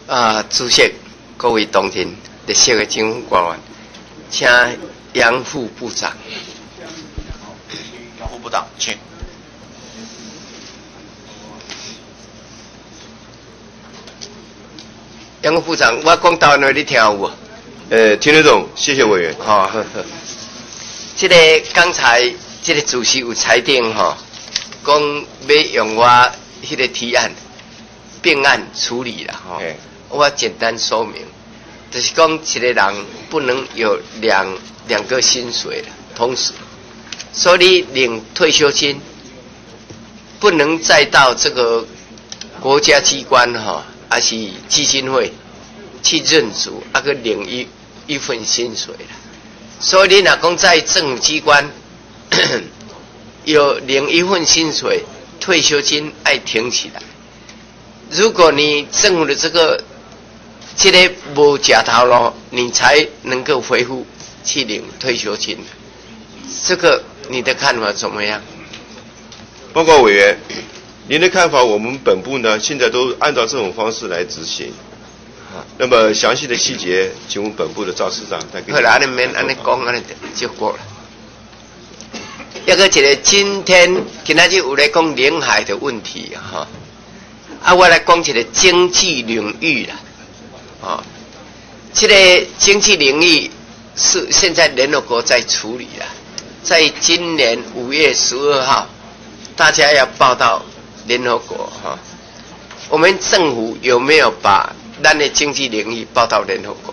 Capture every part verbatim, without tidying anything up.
啊，主席、各位同仁、列席的政府官员，请杨副部长。 杨副部长，请。 杨副部长，我讲到哪你听有无？ 呃，听得懂，谢谢委员。 好、哦，呵呵。这个刚才这个主席有裁定哈，讲要用我迄个提案并案处理啦哈。我简单说明，就是讲一个人不能有两两个薪水的同时，所以领退休金不能再到这个国家机关哈，还是基金会去认祖，啊个领一一份薪水啦。所以你若讲在政府机关有领一份薪水，退休金爱停起来。如果你政府的这个这个无假头路，你才能够恢复去领退休金。这个你的看法怎么样？ 报告委员，您的看法，我们本部呢现在都按照这种方式来执行。那么详细的细节，请问本部的赵市长再给。 好了，安尼免安尼讲，安尼就过了。一个一个今天今仔日有来讲领海的问题哈，啊，我来讲一个经济领域啦，啊，这个经济领域是现在联合国在处理啦，在今年五月十二号，大家要报到联合国哈。我们政府有没有把咱的经济领域报到联合国？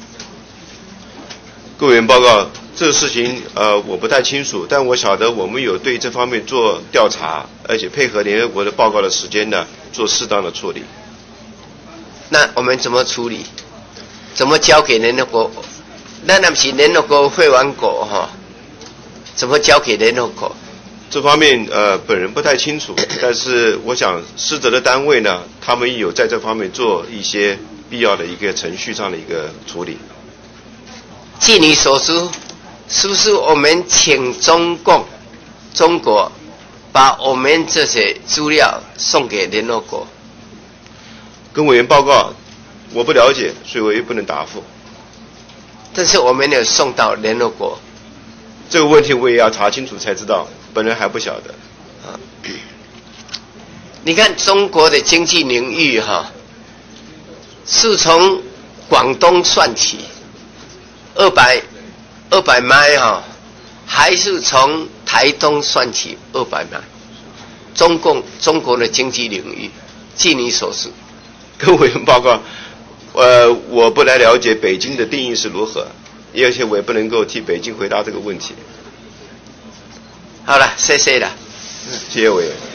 各位委员报告，这个事情呃我不太清楚，但我晓得我们有对这方面做调查，而且配合联合国的报告的时间呢，做适当的处理。 那我们怎么处理？怎么交给联合国？那那不是联合国会员国哈？怎么交给联合国？ 这方面呃本人不太清楚，但是我想失责的单位呢，他们有在这方面做一些必要的一个程序上的一个处理。 据你所知，是不是我们请中共、中国把我们这些资料送给联合国？ 跟委员报告，我不了解，所以我也不能答复。 但是我们有送到联合国， 这个问题我也要查清楚才知道，本人还不晓得。 啊，你看中国的经济领域哈，是从广东算起。二百二百迈哈，还是从台东算起二百迈？中共中国的经济领域，据你所知， 跟委员报告，呃，我不太了解北京的定义是如何，而且我也不能够替北京回答这个问题。 好了，谢谢了， 谢谢委员。